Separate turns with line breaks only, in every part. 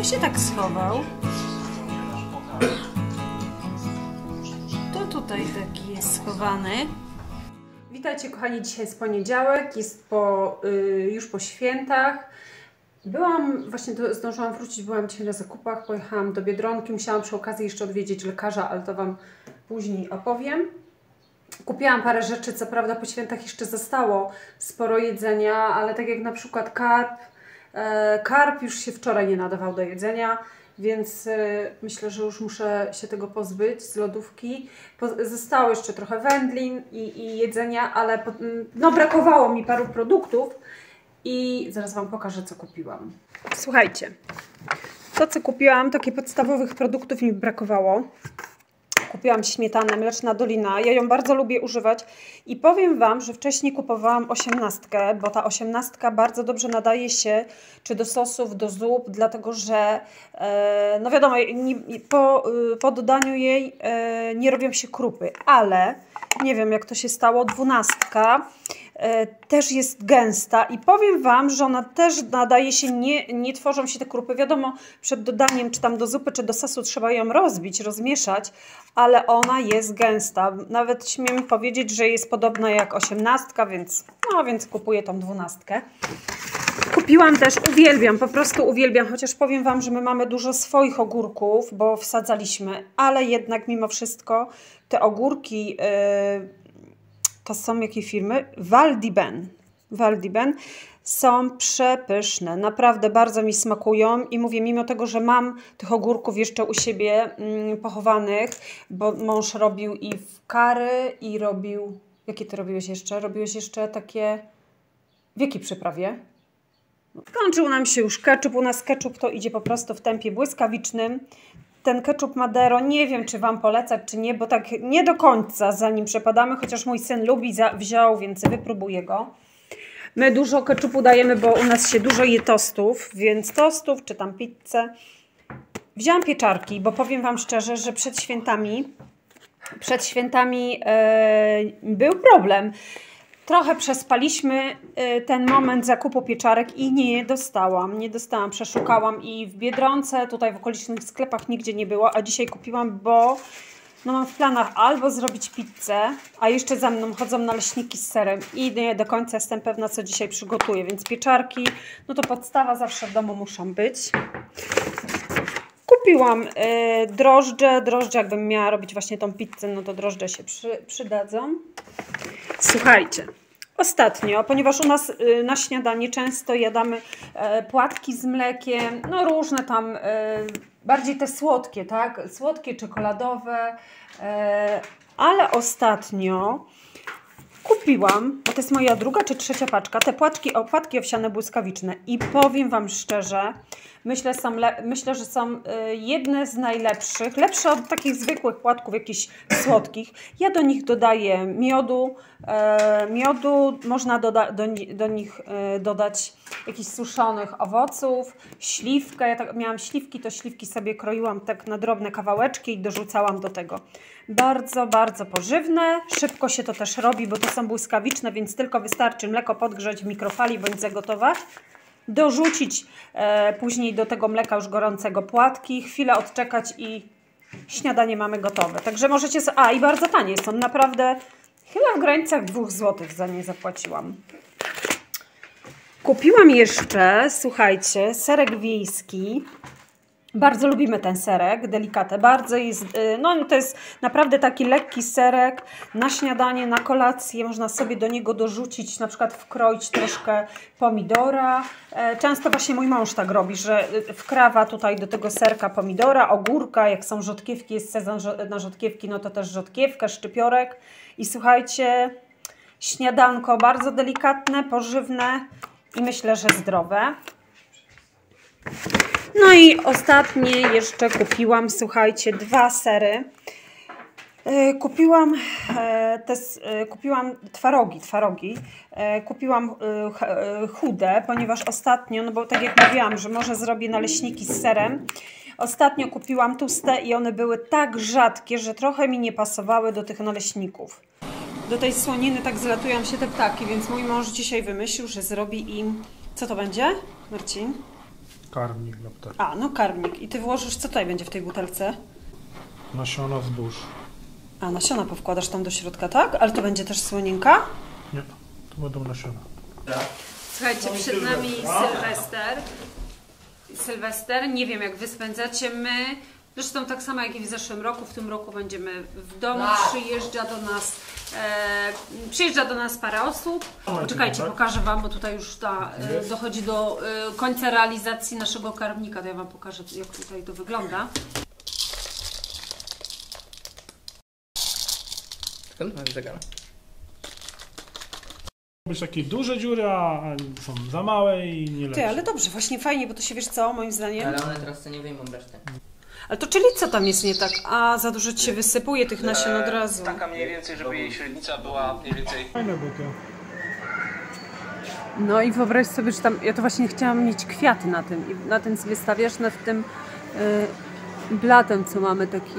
to się tak schował? To tutaj taki jest schowany. Witajcie kochani, dzisiaj jest poniedziałek, jest już po świętach. Zdążyłam wrócić, byłam dzisiaj na zakupach, pojechałam do Biedronki, musiałam przy okazji jeszcze odwiedzić lekarza, ale to Wam później opowiem. Kupiłam parę rzeczy, co prawda po świętach jeszcze zostało sporo jedzenia, ale tak jak na przykład karp już się wczoraj nie nadawał do jedzenia, więc myślę, że już muszę się tego pozbyć z lodówki. Zostało jeszcze trochę wędlin i jedzenia, ale no, brakowało mi paru produktów i zaraz Wam pokażę, co kupiłam. Słuchajcie, to co kupiłam, takich podstawowych produktów mi brakowało. Kupiłam śmietanę Mleczna Dolina, ja ją bardzo lubię używać i powiem Wam, że wcześniej kupowałam 18, bo ta 18 bardzo dobrze nadaje się czy do sosów, do zup, dlatego że no wiadomo, po dodaniu jej nie robią się krupy, ale nie wiem jak to się stało, 12 też jest gęsta i powiem Wam, że ona też nadaje się, nie tworzą się te krupy. Wiadomo, przed dodaniem czy tam do zupy, czy do sosu trzeba ją rozbić, rozmieszać, ale ona jest gęsta. Nawet śmiem powiedzieć, że jest podobna jak 18, więc kupuję tą 12. Kupiłam też, uwielbiam, po prostu uwielbiam, chociaż powiem Wam, że my mamy dużo swoich ogórków, bo wsadzaliśmy, ale jednak mimo wszystko te ogórki, to są jakiej firmy? Val d'Iben są przepyszne, naprawdę bardzo mi smakują i mówię, mimo tego, że mam tych ogórków jeszcze u siebie pochowanych, bo mąż robił i w curry i robił, jakie ty robiłeś jeszcze? Robiłeś jeszcze takie, w jakiej przyprawie? Kończył nam się już ketchup, u nas ketchup to idzie po prostu w tempie błyskawicznym. Ten ketchup Madero, nie wiem czy Wam polecać czy nie, bo tak nie do końca za nim przepadamy, chociaż mój syn lubi, wziął, więc wypróbuję go. My dużo ketchupu dajemy, bo u nas się dużo je tostów, więc tostów czy tam pizzę. Wzięłam pieczarki, bo powiem Wam szczerze, że przed świętami był problem. Trochę przespaliśmy ten moment zakupu pieczarek i nie dostałam, przeszukałam i w Biedronce, tutaj w okolicznych sklepach nigdzie nie było, a dzisiaj kupiłam, bo no mam w planach albo zrobić pizzę, a jeszcze za mną chodzą naleśniki z serem i nie do końca jestem pewna, co dzisiaj przygotuję, więc pieczarki, no to podstawa zawsze w domu muszą być. Kupiłam drożdże, jakbym miała robić właśnie tą pizzę, no to drożdże się przydadzą. Słuchajcie, ostatnio, ponieważ u nas na śniadanie często jadamy płatki z mlekiem, no różne tam, bardziej te słodkie, tak? Słodkie, czekoladowe, ale ostatnio kupiłam, bo to jest moja druga czy trzecia paczka, te płatki owsiane błyskawiczne i powiem Wam szczerze, myślę, że są jedne z najlepszych, lepsze od takich zwykłych płatków jakichś słodkich. Ja do nich dodaję miodu, można do nich dodać jakichś suszonych owoców, śliwkę, ja tak miałam śliwki, to śliwki sobie kroiłam tak na drobne kawałeczki i dorzucałam do tego. Bardzo, bardzo pożywne, szybko się to też robi, bo to są błyskawiczne, więc tylko wystarczy mleko podgrzać w mikrofali bądź zagotować. Dorzucić później do tego mleka już gorącego płatki, chwilę odczekać i śniadanie mamy gotowe. Także możecie... i bardzo tanie są, naprawdę chyba w granicach 2 zł za nie zapłaciłam. Kupiłam jeszcze, słuchajcie, serek wiejski. Bardzo lubimy ten serek, delikatny, bardzo jest, no to jest naprawdę taki lekki serek na śniadanie, na kolację, można sobie do niego dorzucić, na przykład wkroić troszkę pomidora. Często właśnie mój mąż tak robi, że wkrawa tutaj do tego serka pomidora, ogórka, jak są rzodkiewki, jest sezon na rzodkiewki, no to też rzodkiewkę, szczypiorek. I słuchajcie, śniadanko bardzo delikatne, pożywne i myślę, że zdrowe. No i ostatnie jeszcze kupiłam, słuchajcie, 2 sery. Kupiłam twarogi. Kupiłam chude, ponieważ ostatnio, no bo tak jak mówiłam, że może zrobię naleśniki z serem. Ostatnio kupiłam tłuste i one były tak rzadkie, że trochę mi nie pasowały do tych naleśników. Do tej słoniny tak zlatują się te ptaki, więc mój mąż dzisiaj wymyślił, że zrobi im... Co to będzie, Marcin?
Karmnik dla ptaków.
A, no karmnik. I ty włożysz, co tutaj będzie w tej butelce?
Nasiona zbóż.
A, nasiona powkładasz tam do środka, tak? Ale to będzie też słoninka?
Nie, to będą nasiona.
Słuchajcie, przed nami Sylwester. Nie wiem, jak wy spędzacie. My, zresztą tak samo jak i w zeszłym roku, w tym roku będziemy w domu. Przyjeżdża do nas parę osób. Poczekajcie, pokażę wam, bo tutaj już dochodzi do końca realizacji naszego karmnika. To ja wam pokażę, jak tutaj to wygląda.
Skąd mam zegar?
Być takie duże dziury, a są za małe i nie lepsze.
Ty, ale dobrze, właśnie fajnie, bo to się, wiesz co, moim zdaniem.
Ale one teraz to nie wyjmą resztę.
Ale to czyli co tam jest nie tak? A, za dużo ci się wysypuje tych nasion od razu.
Taka mniej więcej, żeby jej średnica była mniej więcej...
Fajne buty.
No i wyobraź sobie, że tam, ja to właśnie chciałam mieć kwiaty na tym i na tym sobie stawiasz, na tym blatem, co mamy taki,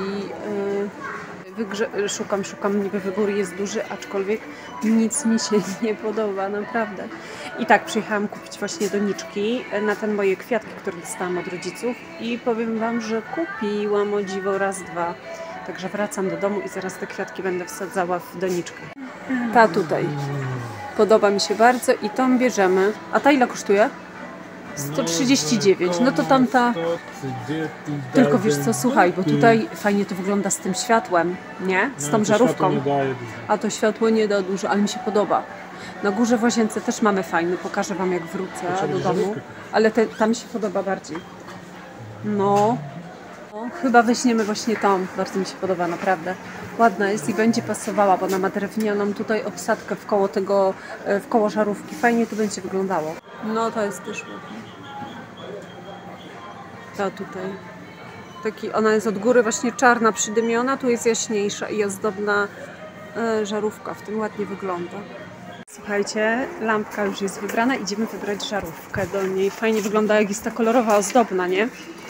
szukam, niby wybór jest duży, aczkolwiek nic mi się nie podoba, naprawdę. I tak, przyjechałam kupić właśnie doniczki na te moje kwiatki, które dostałam od rodziców i powiem wam, że kupiłam o dziwo raz, dwa. Także wracam do domu i zaraz te kwiatki będę wsadzała w doniczkę. Ta tutaj. Podoba mi się bardzo i tą bierzemy. A ta ile kosztuje? 139. No to tamta... Tylko wiesz co, słuchaj, bo tutaj fajnie to wygląda z tym światłem, nie? Z tą żarówką. A to światło nie da dużo, ale mi się podoba. Na górze w łazience też mamy fajny. Pokażę wam, jak wrócę do domu. Ale ta mi się podoba bardziej. No. Chyba weźmiemy właśnie tą. Bardzo mi się podoba, naprawdę. Ładna jest i będzie pasowała, bo ona ma drewnianą tutaj obsadkę w koło żarówki. Fajnie to będzie wyglądało. No to jest też ładna. Ta tutaj. Ona jest od góry właśnie czarna, przydymiona, tu jest jaśniejsza i ozdobna żarówka. W tym ładnie wygląda. Słuchajcie, lampka już jest wybrana. Idziemy wybrać żarówkę do niej. Fajnie wygląda, jak jest ta kolorowa, ozdobna, nie?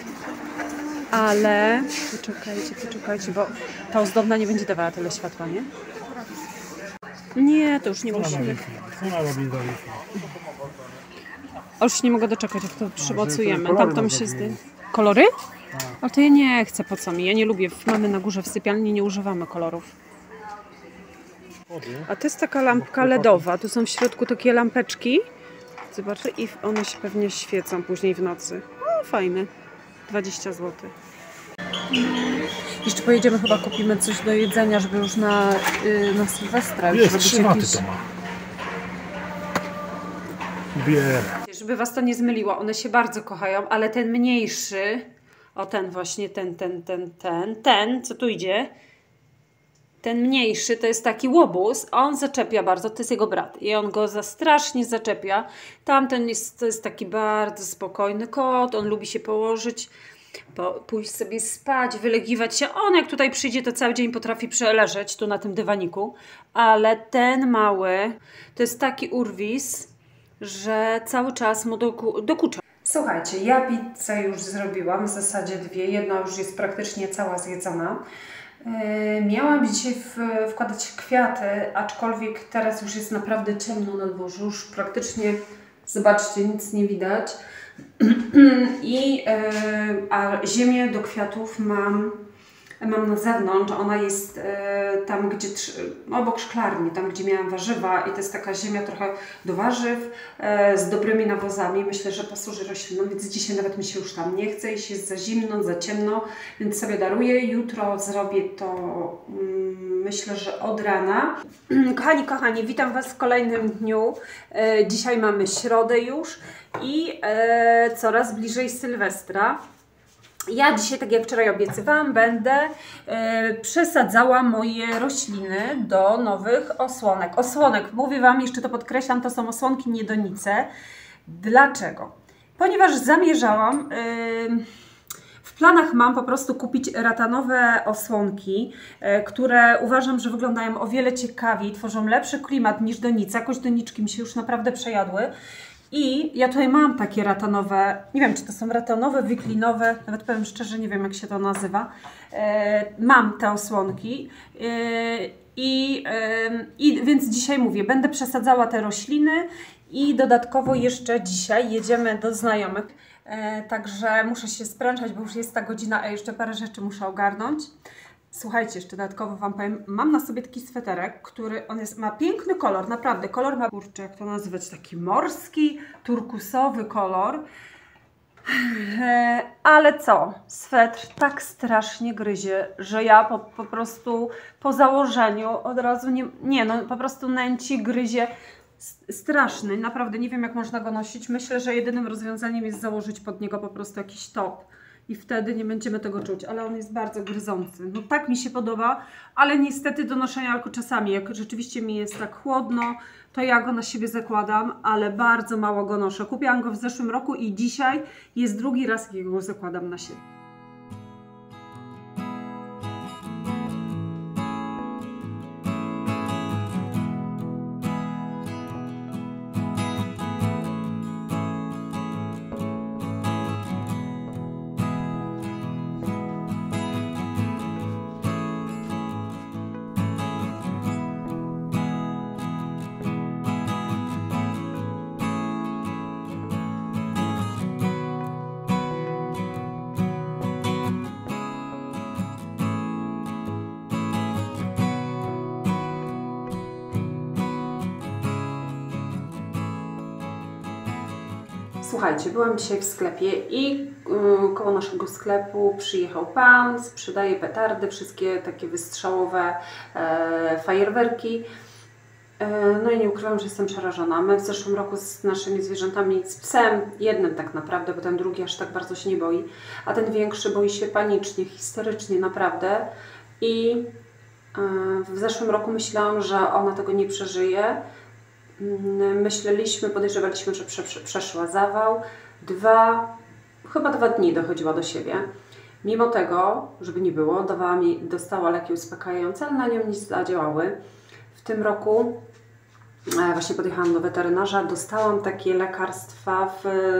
Ale poczekajcie, bo ta ozdobna nie będzie dawała tyle światła, nie? Nie, to już nie musimy. A już nie mogę doczekać, jak to przymocujemy. Tamtą się zdejmie. Kolory? Ale to ja nie chcę, po co mi? Ja nie lubię. Mamy na górze w sypialni, nie używamy kolorów. A to jest taka lampka LEDowa. Tu są w środku takie lampeczki. Zobaczcie, i one się pewnie świecą później w nocy. O, fajne. 20 zł. Jeszcze pojedziemy, chyba kupimy coś do jedzenia, żeby już na Sylwestra.
Jest, 3 waty to ma.
Żeby was to nie zmyliło, one się bardzo kochają, ale ten mniejszy, o ten właśnie, ten, co tu idzie, ten mniejszy to jest taki łobuz, on zaczepia bardzo, to jest jego brat i on go strasznie zaczepia. Tamten to jest taki bardzo spokojny kot, on lubi się położyć, pójść sobie spać, wylegiwać się. On jak tutaj przyjdzie, to cały dzień potrafi przeleżeć tu na tym dywaniku, ale ten mały to jest taki urwis, że cały czas mu dokucza. Słuchajcie, ja pizzę już zrobiłam, w zasadzie 2, jedna już jest praktycznie cała zjedzona. Miałam dzisiaj wkładać kwiaty, aczkolwiek teraz już jest naprawdę ciemno na dworzu, już praktycznie, zobaczcie, nic nie widać. A ziemię do kwiatów mam na zewnątrz, ona jest tam, gdzie obok szklarni, tam gdzie miałam warzywa i to jest taka ziemia trochę do warzyw z dobrymi nawozami. Myślę, że posłuży roślinom, więc dzisiaj nawet mi się już tam nie chce, jeśli jest za zimno, za ciemno, więc sobie daruję. Jutro zrobię to, myślę, że od rana. Kochani, witam was w kolejnym dniu. Dzisiaj mamy środę już i coraz bliżej Sylwestra. Ja dzisiaj, tak jak wczoraj obiecywałam, będę przesadzała moje rośliny do nowych osłonek. Mówię wam, jeszcze to podkreślam, to są osłonki, nie donice. Dlaczego? Ponieważ zamierzałam, w planach mam po prostu kupić ratanowe osłonki, które uważam, że wyglądają o wiele ciekawiej, tworzą lepszy klimat niż donice. Jakoś doniczki mi się już naprawdę przejadły. I ja tutaj mam takie ratanowe, nie wiem, czy to są ratanowe, wiklinowe, nawet powiem szczerze, nie wiem, jak się to nazywa. Mam te osłonki więc dzisiaj mówię, będę przesadzała te rośliny I dodatkowo jeszcze dzisiaj jedziemy do znajomych, także muszę się sprężać, bo już jest ta godzina, a jeszcze parę rzeczy muszę ogarnąć. Słuchajcie, jeszcze dodatkowo Wam powiem, mam na sobie taki sweterek, który ma piękny kolor, naprawdę, kolor ma, kurczę, jak to nazywać, taki morski, turkusowy kolor. Ale co? Swetr tak strasznie gryzie, że ja po prostu po założeniu od razu po prostu nęci, gryzie. Straszny, naprawdę nie wiem, jak można go nosić. Myślę, że jedynym rozwiązaniem jest założyć pod niego po prostu jakiś top i wtedy nie będziemy tego czuć, ale on jest bardzo gryzący. No tak mi się podoba, ale niestety do noszenia tylko czasami, jak rzeczywiście mi jest tak chłodno, to ja go na siebie zakładam, ale bardzo mało go noszę. Kupiłam go w zeszłym roku i dzisiaj jest drugi raz, jak go zakładam na siebie. Słuchajcie, byłam dzisiaj w sklepie i koło naszego sklepu przyjechał pan, sprzedaje petardy, wszystkie takie wystrzałowe fajerwerki. No i nie ukrywam, że jestem przerażona. My w zeszłym roku z naszymi zwierzętami, z psem, jednym tak naprawdę, bo ten drugi aż tak bardzo się nie boi, a ten większy boi się panicznie, historycznie naprawdę. I w zeszłym roku myślałam, że ona tego nie przeżyje. Podejrzewaliśmy, że przeszła zawał. Chyba 2 dni dochodziła do siebie. Mimo tego, żeby nie było, dostała leki uspokajające, ale na nią nie zadziałały. W tym roku właśnie podjechałam do weterynarza, dostałam takie lekarstwa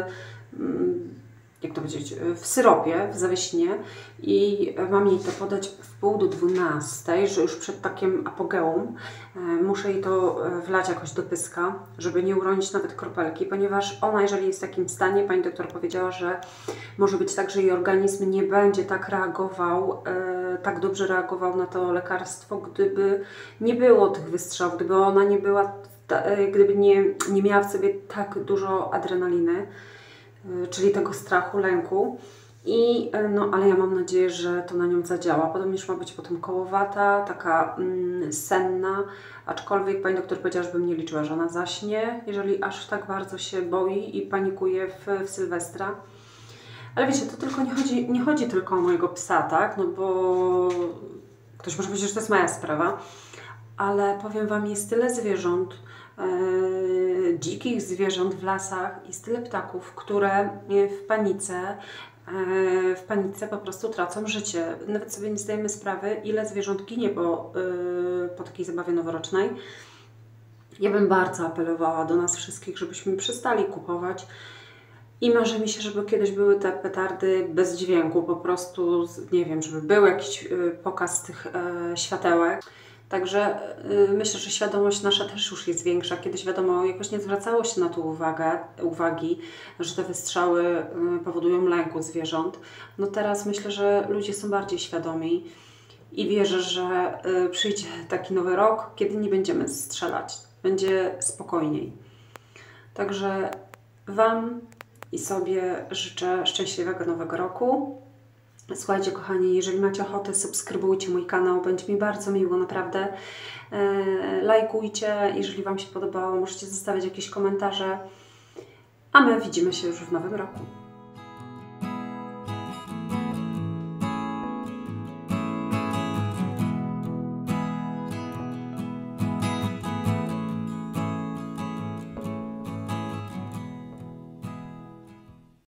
w syropie, w zawiesinie i mam jej to podać w pół do 12, że już przed takim apogeum muszę jej to wlać jakoś do pyska, żeby nie uronić nawet kropelki, ponieważ ona, jeżeli jest w takim stanie, pani doktor powiedziała, że może być tak, że jej organizm nie będzie tak reagował, tak dobrze reagował na to lekarstwo, gdyby nie było tych wystrzałów, gdyby ona nie była, gdyby nie miała w sobie tak dużo adrenaliny, czyli tego strachu, lęku. Ale ja mam nadzieję, że to na nią zadziała. Podobnież ma być potem kołowata, taka senna, aczkolwiek pani doktor powiedziała, żebym nie liczyła, że ona zaśnie, jeżeli aż tak bardzo się boi i panikuje w Sylwestra. Ale wiecie, to tylko nie chodzi tylko o mojego psa, tak? No bo ktoś może powiedzieć, że to jest moja sprawa, ale powiem Wam, jest tyle zwierząt, dzikich zwierząt w lasach, jest tyle ptaków, które w panice po prostu tracą życie. Nawet sobie nie zdajemy sprawy, ile zwierząt ginie po takiej zabawie noworocznej. Ja bym bardzo apelowała do nas wszystkich, żebyśmy przestali kupować i marzy mi się, żeby kiedyś były te petardy bez dźwięku, po prostu, nie wiem, żeby był jakiś pokaz tych światełek. Także myślę, że świadomość nasza też już jest większa. Kiedyś wiadomo, jakoś nie zwracało się na to uwagi, że te wystrzały powodują lęku zwierząt. No teraz myślę, że ludzie są bardziej świadomi i wierzę, że przyjdzie taki nowy rok, kiedy nie będziemy strzelać. Będzie spokojniej. Także Wam i sobie życzę szczęśliwego nowego roku. Słuchajcie, kochani, jeżeli macie ochotę, subskrybujcie mój kanał, będzie mi bardzo miło, naprawdę. Lajkujcie, jeżeli Wam się podobało, możecie zostawiać jakieś komentarze, a my widzimy się już w nowym roku.